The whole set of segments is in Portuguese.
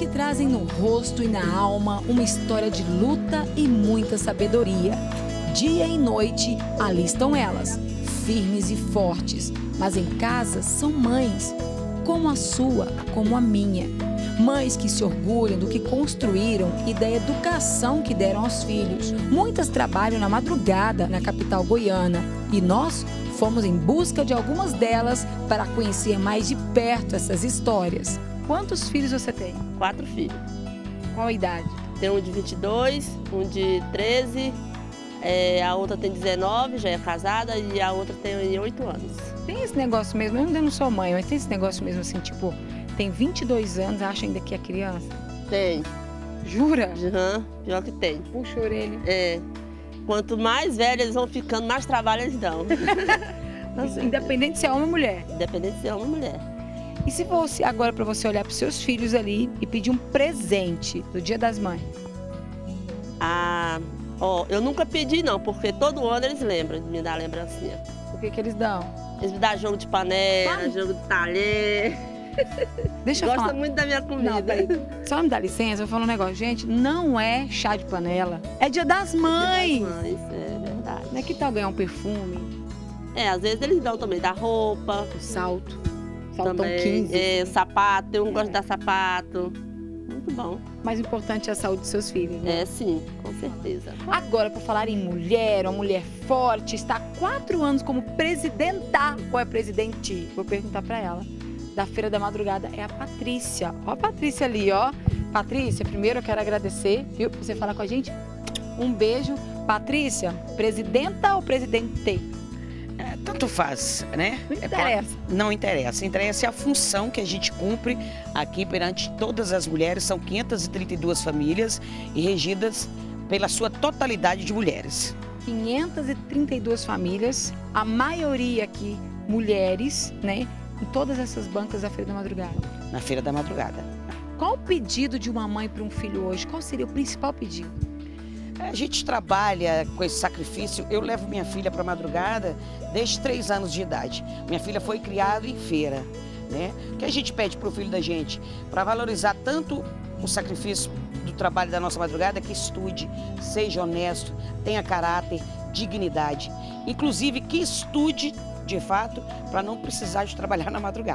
que trazem no rosto e na alma uma história de luta e muita sabedoria. Dia e noite, ali estão elas, firmes e fortes, mas em casa são mães, como a sua, como a minha. Mães que se orgulham do que construíram e da educação que deram aos filhos. Muitas trabalham na madrugada na capital goiana e nós fomos em busca de algumas delas para conhecer mais de perto essas histórias. Quantos filhos você tem? 4 filhos. Qual a idade? Tem um de 22, um de 13, a outra tem 19, já é casada, e a outra tem 8 anos. Tem esse negócio mesmo, eu não sou mãe, mas tem esse negócio mesmo assim, tipo, tem 22 anos, acha ainda que é criança? Tem. Jura? Pior que tem. Puxa a orelha. Quanto mais velhos eles vão ficando, mais trabalho eles dão. Independente se é homem ou mulher? Independente se é homem ou mulher. E se fosse agora para você olhar para os seus filhos ali e pedir um presente do Dia das Mães? Eu nunca pedi não, porque todo ano eles lembram de me dar lembrancinha. O que eles dão? Eles me dão jogo de panela, jogo de talher. Deixa eu falar. Gosta muito da minha comida. Não, peraí. Só me dá licença, eu vou falar um negócio. Gente, não é chá de panela, é Dia das Mães. Dia das Mães, é verdade. Não é que tal ganhar um perfume? Às vezes eles dão também da roupa. O salto. Saltão também, 15. Sapato, tem um que gosta de dar sapato. Muito bom. Mais importante é a saúde dos seus filhos, né? Sim, com certeza. Agora, por falar em mulher, uma mulher forte, está há 4 anos como presidenta, ou é presidente? Vou perguntar para ela. Da Feira da Madrugada é a Patrícia. Ó a Patrícia ali, ó. Patrícia, primeiro eu quero agradecer, viu, por você falar com a gente. Um beijo. Patrícia, presidenta ou presidente? Tanto faz, né? Não interessa. Não interessa. Interessa a função que a gente cumpre aqui perante todas as mulheres. São 532 famílias e regidas pela sua totalidade de mulheres. 532 famílias, a maioria aqui mulheres, né? Em todas essas bancas da Feira da Madrugada. Na Feira da Madrugada. Qual o pedido de uma mãe para um filho hoje? Qual seria o principal pedido? A gente trabalha com esse sacrifício. Eu levo minha filha para a madrugada desde 3 anos de idade. Minha filha foi criada em feira, né? O que a gente pede para o filho da gente? Para valorizar tanto o sacrifício do trabalho da nossa madrugada, que estude, seja honesto, tenha caráter, dignidade. Inclusive que estude de fato, para não precisar de trabalhar na madrugada.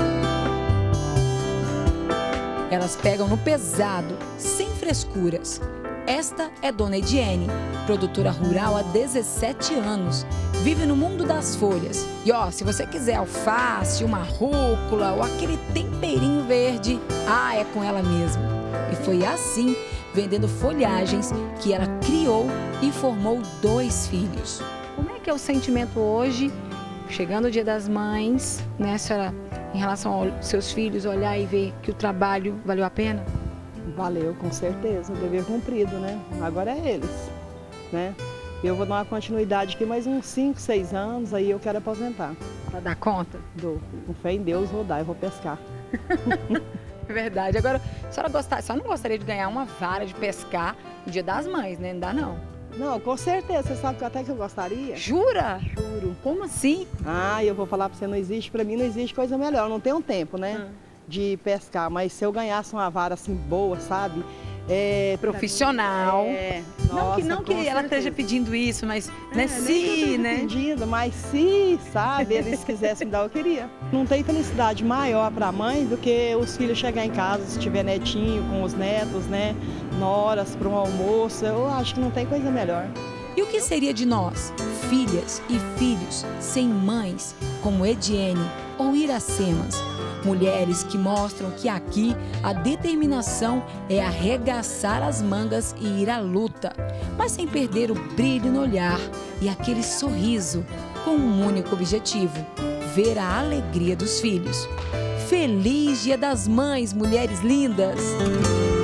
Elas pegam no pesado, sem frescuras. Esta é Dona Ediene, produtora rural há 17 anos. Vive no mundo das folhas. E ó, se você quiser alface, uma rúcula ou aquele temperinho verde, é com ela mesmo. E foi assim, vendendo folhagens, que ela criou e formou 2 filhos. Como é que é o sentimento hoje? Chegando o Dia das Mães, né, senhora, em relação aos seus filhos, olhar e ver que o trabalho valeu a pena? Valeu, com certeza, o dever cumprido, né? Agora é eles, né? Eu vou dar uma continuidade aqui mais uns 5, 6 anos, aí eu quero aposentar. Pra dar conta? Dou. Com fé em Deus, vou dar, eu vou pescar. É verdade. Agora, a senhora não gostaria de ganhar uma vara de pescar no Dia das Mães, né? Não dá, não. Não, com certeza. Você sabe que até que eu gostaria. Jura? Juro. Como assim? Eu vou falar pra você, pra mim não existe coisa melhor. Eu não tenho tempo, né, de pescar. Mas se eu ganhasse uma vara assim boa, sabe? Profissional. Nossa, não que ela esteja pedindo isso, mas né, se, né? Pedindo, mas se, sabe, eles quisessem me dar, eu queria. Não tem felicidade maior para a mãe do que os filhos chegar em casa, se tiver netinho com os netos, né? Noras para um almoço, eu acho que não tem coisa melhor. E o que seria de nós, filhas e filhos, sem mães, como Ediene ou Iracemas? Mulheres que mostram que aqui a determinação é arregaçar as mangas e ir à luta, mas sem perder o brilho no olhar e aquele sorriso, com um único objetivo: ver a alegria dos filhos. Feliz Dia das Mães, mulheres lindas!